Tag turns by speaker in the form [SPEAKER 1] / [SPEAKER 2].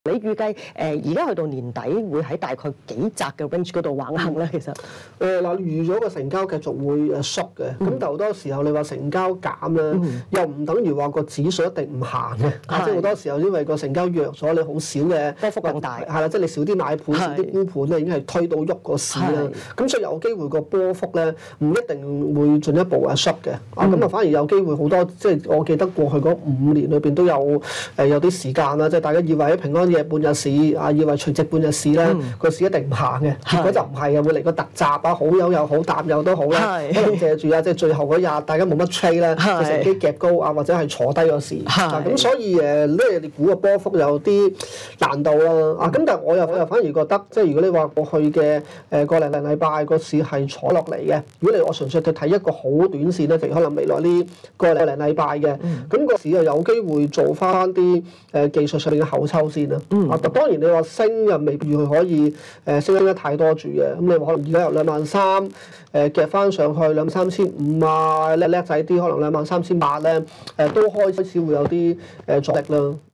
[SPEAKER 1] 你預計而家去到年底會喺大概幾窄嘅 range 嗰度橫行咧？其實
[SPEAKER 2] 嗱，預咗個成交繼續會縮嘅，咁但好多時候你話成交減咧，又唔等於話個指數一定唔行嘅，即係好多時候因為個成交弱咗，你好少嘅
[SPEAKER 1] 波幅更大，
[SPEAKER 2] 係啦，即係你少啲買盤，少啲沽盤咧，已經係推到喐個市啦。咁所以有機會個波幅咧，唔一定會進一步縮嘅，咁啊反而有機會好多，即係我記得過去嗰5年裏邊都有啲時間啦，即係大家以為喺平安夜半日市以為除夕半日市咧個市一定唔行嘅，結果就唔係嘅，會嚟個突襲啊，好友又好，淡友都好啦，可能借住即係最後嗰日大家冇乜 trade 咧，就乘機夾高或者係坐低個市，咁所以你估個波幅有啲難度啦，咁但係我又反而覺得，即係如果你話過去嘅個零禮拜個市係坐落嚟嘅，如果我純粹去睇一個好短線咧，譬如可能未來呢個零禮拜嘅，咁個市又有機會做翻啲技術上面嘅後抽先啦。當然你話升又未必佢可以升得太多住嘅，咁你話可能而家由23000夾翻上去23500啊，叻仔啲可能23800咧，都開始會有啲阻力啦。